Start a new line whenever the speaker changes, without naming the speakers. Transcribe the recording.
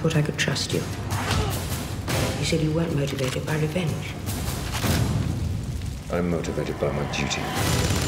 thought I could trust you. You said you weren't motivated by revenge.
I'm motivated by my duty.